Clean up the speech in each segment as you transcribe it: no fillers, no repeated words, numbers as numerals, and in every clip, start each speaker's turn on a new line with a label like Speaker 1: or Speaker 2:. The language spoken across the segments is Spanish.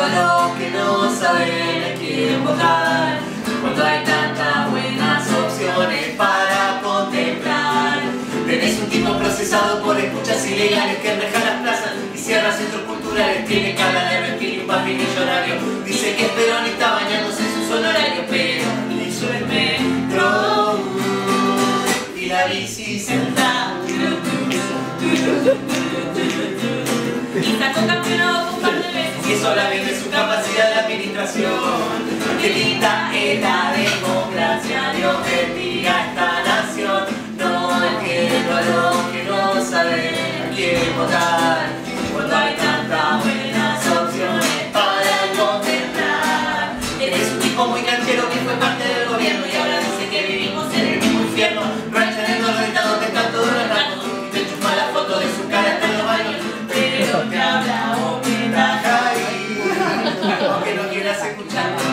Speaker 1: entiendo a los que no saben a quién votar, cuando hay tantas buenas opciones para contemplar. Tenés un tipo procesado por escuchas ilegales que enreja las plazas y cierra centros culturales. Tiene cara de reptil y un papi millonario. Dice que es peronista bañándose en sus honorarios, pero hizo el metro y la bici sentada. Y sacó campeonato un par de veces y eso habla bien de su capacidad de administración. Qué linda es la democracia, Dios bendiga a esta nación. No entiendo a los que no saben a quién votar, cuando hay tantas buenas opciones para contemplar. Eres un tipo muy canchero que fue parte del gobierno y ahora dice que vivimos en el mismo infierno. Rancha en el nordeste donde están todos los rangos y te chupa la foto de su cara hasta en los baños. Pero te habla o te taja ahí, aunque no quieras escucharlo.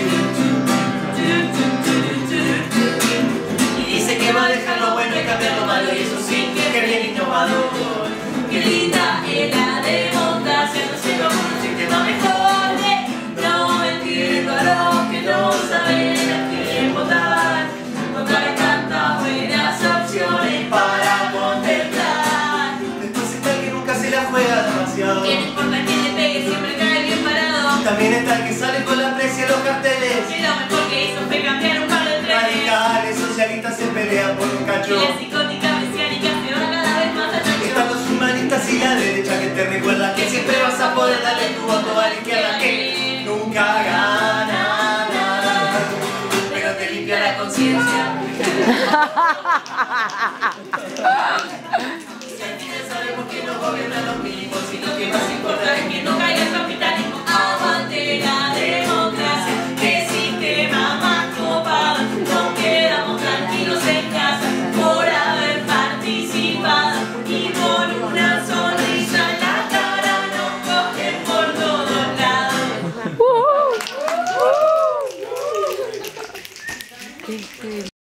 Speaker 1: Y dice que va a dejar lo bueno y cambiar lo malo, y eso sí, que bien innovador. Qué linda es la democracia, no sé cómo un sistema mejor. No entiendo a los que no saben a quién votar, cuando hay tantas buenas opciones para contemplar. Después está el que nunca se la juega demasiado, que no importa quién le pegue, siempre cae bien parado. También está el que sale con la precia en los carteles, y lo mejor que hizo fue cambiar un par de trenes. Radicales, socialistas se pelean por un cacho, y la psicótica mesiánica se va cada vez más allá. Están los humanistas y la derecha que te recuerda que siempre vas a poder